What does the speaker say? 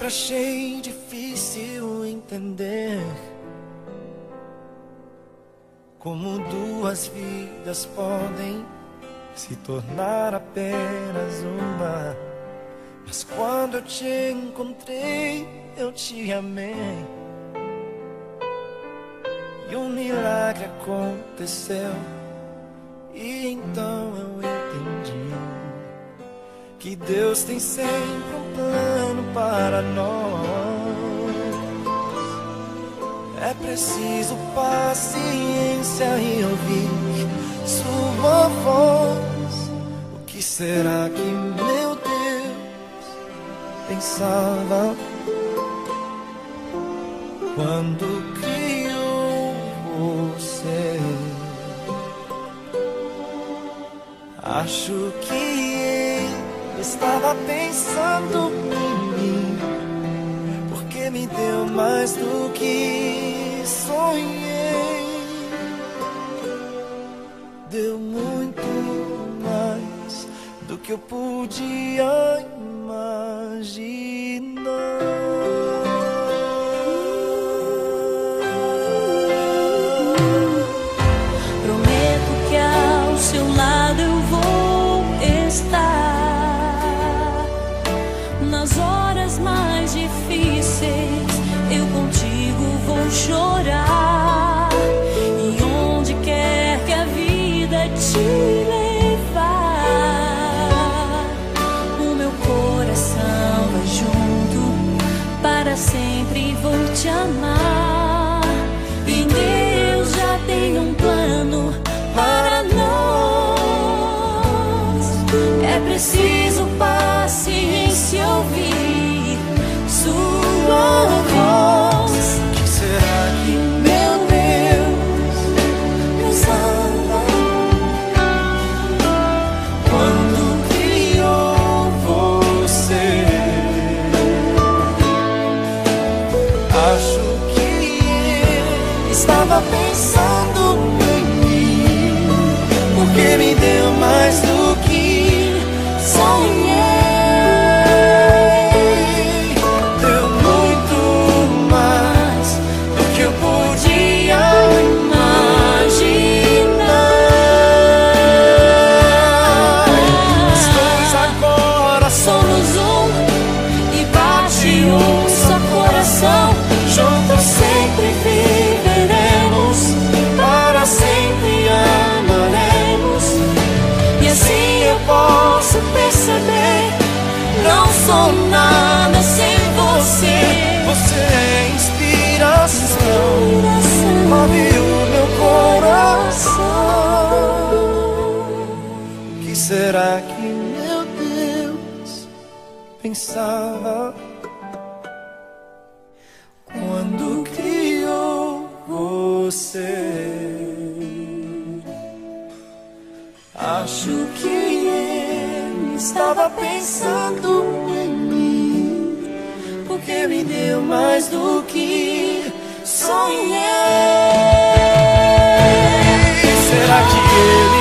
Sempre achei difícil entender como duas vidas podem se tornar apenas uma. Mas quando eu te encontrei, eu te amei, e um milagre aconteceu. E então eu entendi que Deus tem sempre um plano para nós. É preciso paciência e ouvir sua voz. O que será que meu Deus pensava quando criou você? Acho que ele estava pensando em mim, porque me deu mais do que sonhei. Deu muito mais do que eu podia imaginar. Prometo que ao seu lado eu vou estar. Nas horas mais difíceis eu contigo vou chorar. E onde quer que a vida te levar, o meu coração vai junto, para sempre vou te amar. E Deus já tem um plano para nós. É preciso paciência, ouvir sua voz. O que será que meu Deus pensava quando criou você? Acho que ele estava pensando em mim, porque me deu mais do que sonhei. Deu muito mais do que eu podia imaginar. Os dois agora somos um, e bate um só coração. Juntos sempre viveremos, para sempre amaremos. E assim eu posso perceber, não sou nada sem você. Você é inspiração, move o meu coração. O que será que meu Deus pensava quando criou você? Acho que ele estava pensando em mim, porque me deu mais do que sonhei. Será que ele